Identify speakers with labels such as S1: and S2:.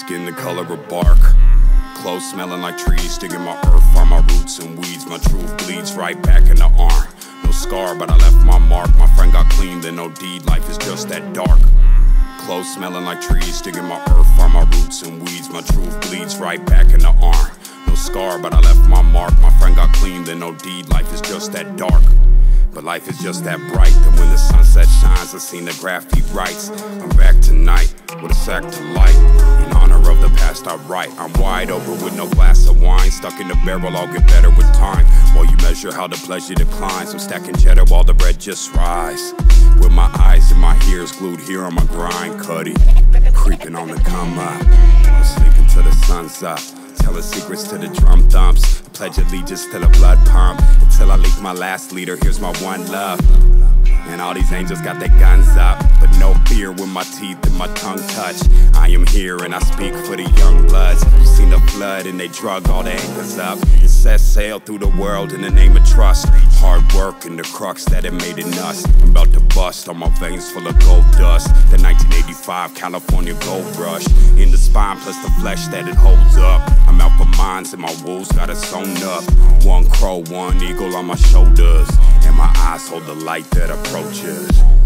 S1: Skin the color of bark, clothes smelling like trees, digging my earth on my roots and weeds. My truth bleeds right back in the arm. No scar, but I left my mark. My friend got clean, then no deed. Life is just that dark. Clothes smelling like trees, digging my earth on my roots and weeds. My truth bleeds right back in the arm. No scar, but I left my mark. My friend got clean, then no deed. Life is just that dark. But life is just that bright, that when the sunset shines, I seen the graffiti writes. I'm back tonight, with a sack to light. In honor of the past I write. I'm wide open with no glass of wine. Stuck in the barrel, I'll get better with time. While you measure how the pleasure declines, I'm stacking cheddar while the bread just rise. With my eyes and my ears glued here on my grind, Cuddy. Creeping on the come up, I'm sleeping till the sun's up. Telling secrets to the drum thumps. I pledge allegiance to the blood pump. Until I leak my last leader, here's my one love. And all these angels got their guns up, but no fear when my teeth and my tongue touch. I am here and I speak for the young bloods who seen the flood and they drug all the anchors up and set sail through the world in the name of trust. Hard work and the crux that it made in us. I'm about to bust, all my veins full of gold dust. The 1985 California gold rush in the spine plus the flesh that it holds up. I'm out for mines and my wolves got it sewn up. One crow, one eagle on my shoulders, and my eyes hold the light that approaches.